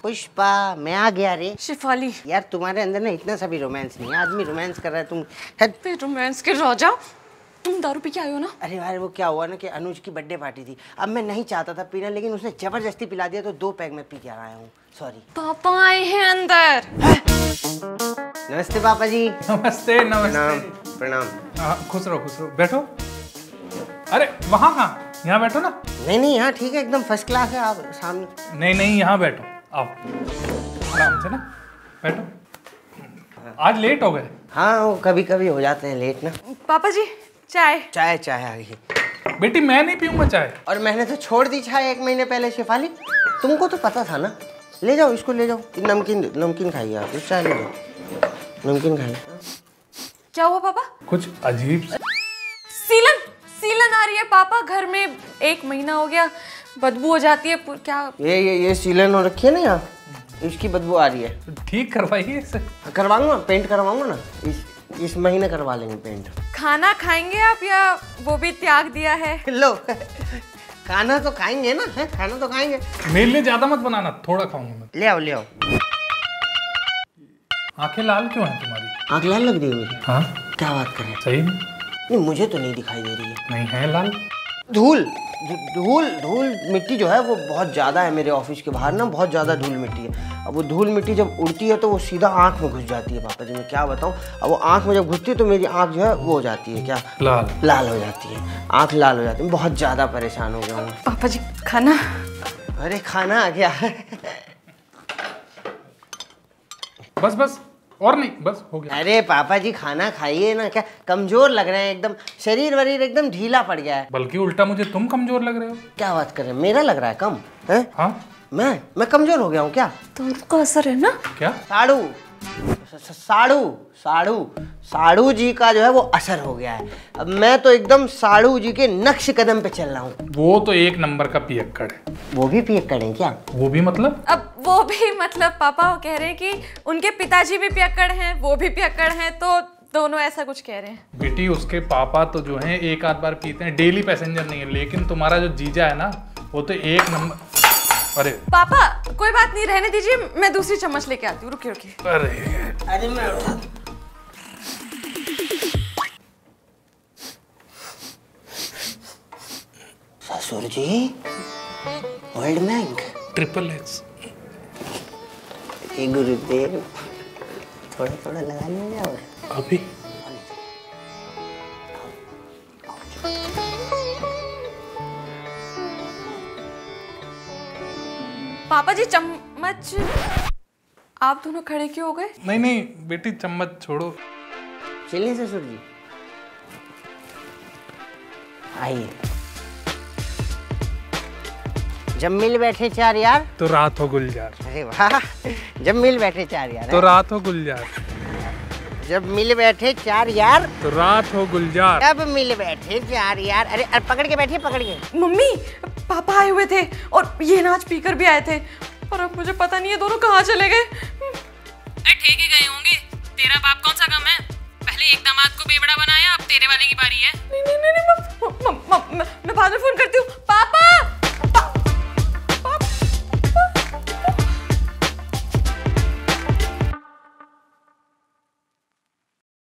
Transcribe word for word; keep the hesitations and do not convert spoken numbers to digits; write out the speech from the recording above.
पुष्पा मैं आ गया रे। शिफाली यार तुम्हारे अंदर ना इतना सा भी रोमांस नहीं है, आदमी रोमांस कर रहा है तुम। पे रोमांस के राजा, तुम दारू पी के आए हो ना? अरे यार वो क्या हुआ ना कि अनुज की बर्थडे पार्टी थी, अब मैं नहीं चाहता था पीना, लेकिन उसने जबरदस्ती पिला दिया तो दो पैग में पी के आया हूँ। सॉरी। पापा आए हैं अंदर। नमस्ते पापा जी। नमस्ते नमस्ते। प्रणाम। खुश रहो खुश रहो, बैठो। अरे वहाँ कहाँ, यहाँ बैठो ना। नहीं नहीं यहाँ ठीक है, एकदम फर्स्ट क्लास है, आप सामने। नहीं नहीं यहाँ बैठो, आओ आराम से ना बैठो। आज लेट हो गए? हाँ वो कभी कभी हो जाते हैं लेट ना। पापा जी चाय। चाय चाय आ गई। बेटी मैं नहीं पीऊंगा चाय। और मैंने तो छोड़ दी चाय एक महीने पहले शिफाली, तुमको तो पता था ना। ले जाओ इसको, ले जाओ, नमकीन नमकीन खाइए आप, चाय ले जाओ, नमकीन खाइए। क्या हुआ पापा? कुछ अजीब सीलन सीलन आ रही है पापा, घर में एक महीना हो गया, बदबू हो जाती है। क्या ये ये ये सीलन हो रखी है ना यहाँ, इसकी बदबू आ रही है। ठीक करवाइए इसे। करवाऊंगा, पेंट करवाऊंगा ना, इस इस महीने करवा लेंगे पेंट। खाना खाएंगे आप या वो भी त्याग दिया है? लो खाना तो खाएंगे ना, है खाना तो खाएंगे। मेरे लिए ज्यादा मत बनाना, थोड़ा खाऊंगा मैं। ले आओ ले आओ। आंखें लाल क्यों हैं तुम्हारी? आँख लाल लग रही है मुझे। हाँ क्या बात कर रहे हैं? सही में? नहीं मुझे तो नहीं दिखाई दे रही है। नहीं है लाल। धूल धूल धूल मिट्टी जो है वो बहुत ज़्यादा है मेरे ऑफिस के बाहर ना, बहुत ज़्यादा धूल मिट्टी है। अब वो धूल मिट्टी जब उड़ती है तो वो सीधा आँख में घुस जाती है पापा जी, मैं क्या बताऊँ। अब वो आँख में जब घुसती है तो मेरी आँख जो है वो हो जाती है, क्या लाल लाल हो जाती है, आँख लाल हो जाती है। बहुत ज़्यादा परेशान हो गया हूँ पापा जी। खाना? अरे खाना आ गया। बस बस और नहीं, बस हो गया। अरे पापा जी खाना खाइए ना, क्या कमजोर लग रहे हैं एकदम, शरीर वरीर एकदम ढीला पड़ गया है। बल्कि उल्टा मुझे तुम कमजोर लग रहे हो। क्या बात कर रहे हैं, मेरा लग रहा है कम है? हाँ मैं मैं कमजोर हो गया हूँ क्या? तो का असर है ना? क्या? साड़ू साड़ू साड़ू साड़ू जी का जो है वो असर हो गया है। अब मैं तो एकदम साड़ू जी के नक्श कदम पे चल रहा हूँ। वो तो एक नंबर का पियक्कड़ है। वो भी पियक्कड़ हैं क्या? वो भी मतलब? अब वो भी मतलब पापा कह रहे हैं कि उनके पिताजी भी पियक्कड़ हैं, वो भी पियक्कड़ हैं, तो दोनों ऐसा कुछ कह रहे हैं। बेटी उसके पापा तो जो हैं एक आध बार पीते हैं, डेली पैसेंजर नहीं है, लेकिन तुम्हारा जो जीजा है ना वो तो एक नंबर। अरे पापा कोई बात नहीं, रहने दीजिए, मैं दूसरी चम्मच लेके आती हूँ, रुकिए रुकिए। अरे अरे मैं ससुर जी वर्ल्ड बैंक ट्रिपल एक्स। गुरुदेव थोड़ा थोड़ा लगा लीजिए। और अभी पापा जी चम्मच। आप दोनों खड़े क्यों हो गए? नहीं नहीं बेटी चम्मच छोड़ो। चलिए ससुर जी आइए। जब मिल बैठे चार यार तो रात हो गुलजार। अरे वाह, जब मिल बैठे चार यार तो रात हो गुलजार। जब मिल बैठे चार यार तो रात हो गुलजार। जब मिल बैठे चार यार। अरे अरे पकड़ के बैठिए, पकड़ के। मम्मी पापा आए हुए थे और ये नाच पीकर भी आए थे, और अब मुझे पता नहीं है दोनों कहाँ चले गए। अरे ठेके गए होंगे, तेरा बाप कौन सा कम है? पहले एक दामाद को बेवड़ा बनाया, अब तेरे वाले की बारी है। नहीं नहीं